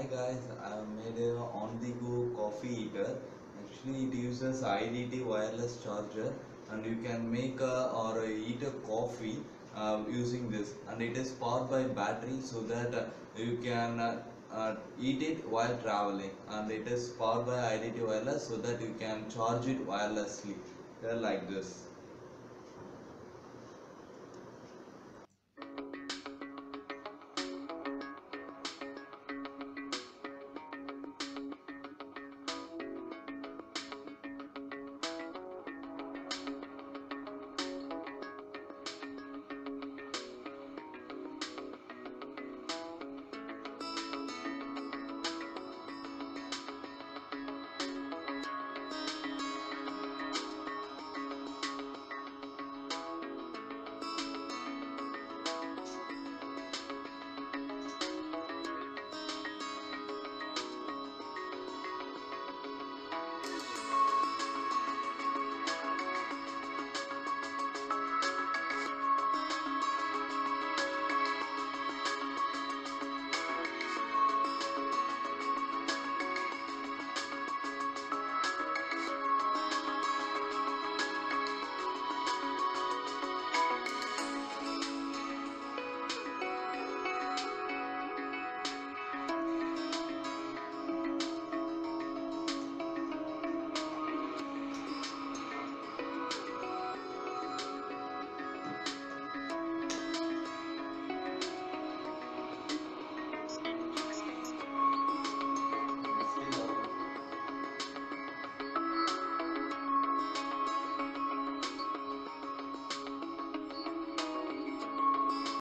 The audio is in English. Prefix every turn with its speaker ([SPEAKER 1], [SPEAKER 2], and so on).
[SPEAKER 1] guys, I have made a on-the-go coffee heater. Actually, it uses IDT wireless charger, and you can make or eat a coffee using this. And it is powered by battery, so that you can eat it while traveling. And it is powered by IDT wireless, so that you can charge it wirelessly. Like this.